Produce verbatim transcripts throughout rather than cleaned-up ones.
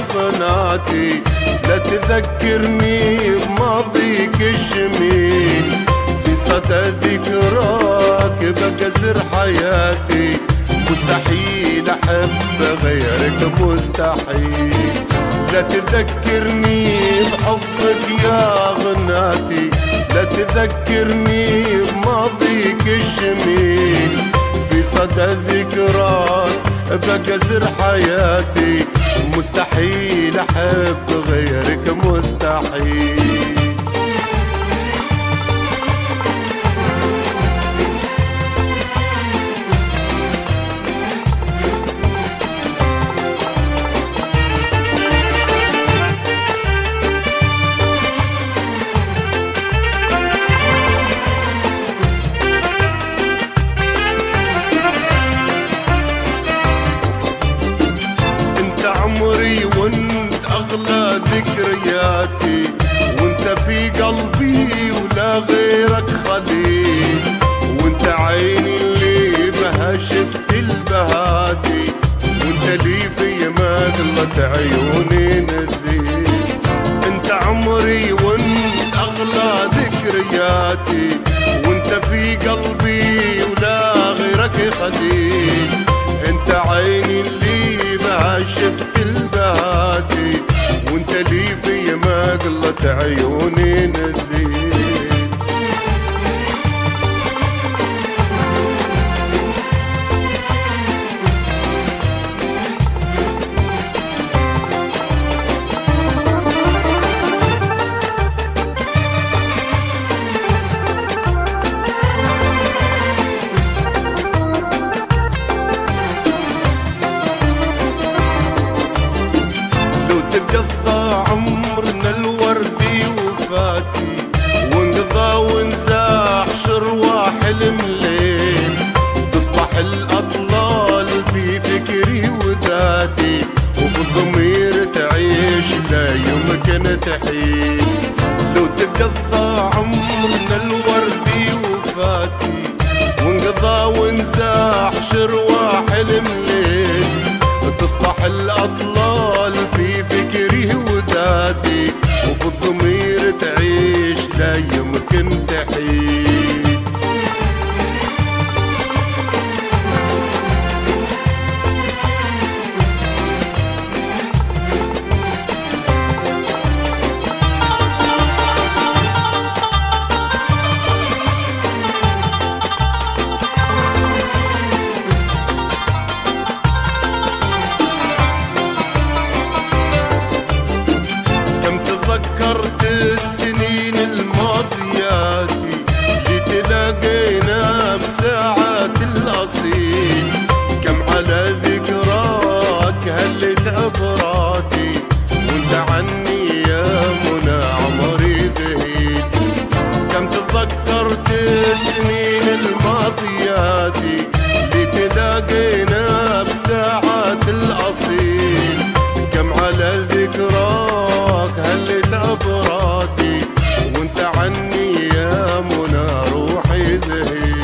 قناتي، لا تذكرني بماضيك الجميل، في صدى ذكراك بكسر حياتي، مستحيل أحب غيرك مستحيل. لا تذكرني بحبك يا غناتي، لا تذكرني بماضيك الجميل، في صدى ذكراك بكسر حياتي، مستحيل أحب غيرك مستحيل. عمري وانت اغلى ذكرياتي، وانت في قلبي ولا غيرك خليل، وانت عيني اللي بها شفت البهاتي، وانت لي في مغلة عيوني نزيل. انت عمري وانت اغلى ذكرياتي، وانت في قلبي ولا غيرك خليل، انت عيني اللي بها شفت البهاتي، وانت لي في مغلة عيوني نزيل. تقضى عمرنا الوردي وفاتي، ونقضى ونزاح شروا حلم ليل، تصبح الأطلال في فكري وذاتي، وفي الضمير تعيش لا يمكن تحيل. لو تقضى عمرنا الوردي وفاتي، ونقضى ونزاح شروا حلم ليل، تصبح الأطلال في فكري وذاتي، وفي الضمير تعيش لا يمكن تحيد. تذكرت السنين الماضياتي، اللي تلاقينا بساعات الأصيل، كم على ذكراك هلت عبراتي، وانت عني يا منى عمري ذهيل. كم تذكرت السنين الماضياتي، اللي تلاقينا بساعات الأصيل، كم على ذكراك هلت عبراتي، وانت عني يا منى روحي ذهيل.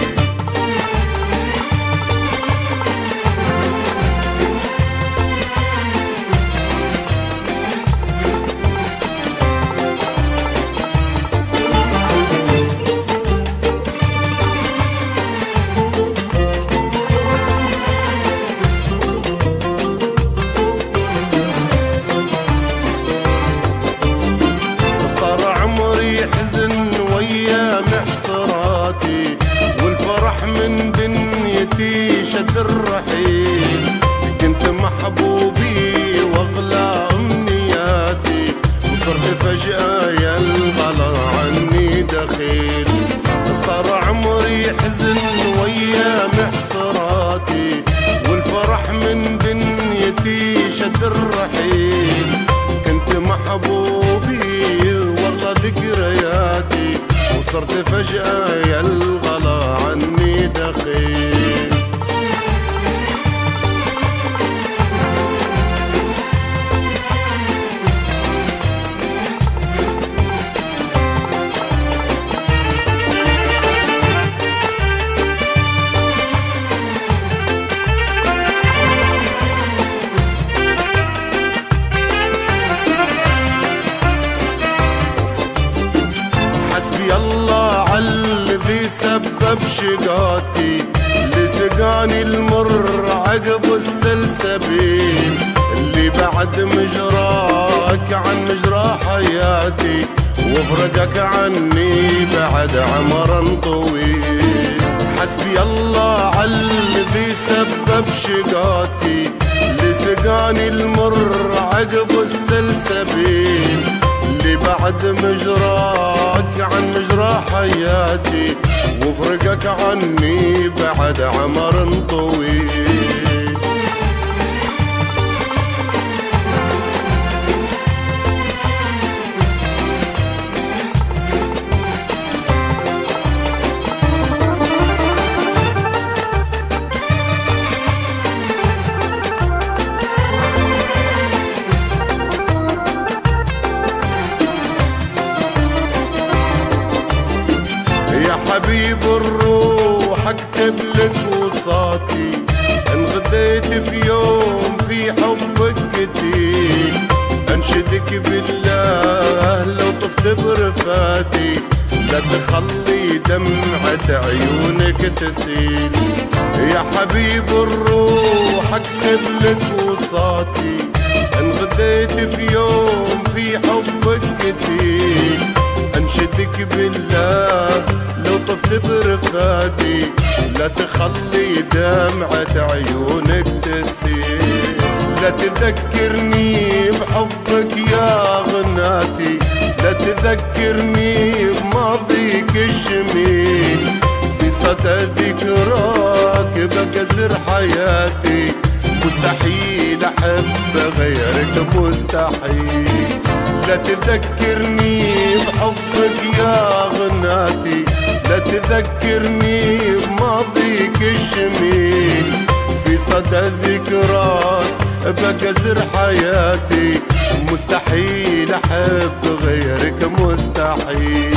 حزن ويا محصراتي، والفرح من دنيتي شد الرحيل، كنت محبوبي واغلى امنياتي، وصرت فجأة يا الغلا عني دخيل. صار عمري حزن ويا محصراتي، والفرح من دنيتي شد الرحيل، كنت محبوبي ذكرياتي، وصرت فجأة يا الغلا عني دخيل. ذي سبب شقاتي لسقاني المر عقب السلسبيل اللي بعد مجراك عن مجرى حياتي وفرقك عني بعد عمر طويل. حسبي الله عالذي سبب شقاتي لسقاني المر عقب السلسبيل اللي بعد مجراك عن مجرى حياتي وفرقك عني بعد عمر طويل. حبيب الروح اكتب لك وصاتي ان غديت في يوم في حبك كتير انشدك بالله لو طفت برفاتي لا تخلي دمعة عيونك تسيل. يا حبيب الروح اكتب لك وصاتي ان غديت في يوم في حبك كتير انشدك بالله لو طفت برفاتي لا تخلي دمعة عيونك تسيل. لا تذكرني بحبك يا غناتي لا تذكرني بماضيك الجميل في صدى ذكراك بكسر حياتي مستحيل احب غيرك مستحيل. لا تذكرني بحبك يا غناتي لا تذكرني بماضيك الجميل في صدى ذكراك بكسر حياتي مستحيل احب غيرك مستحيل.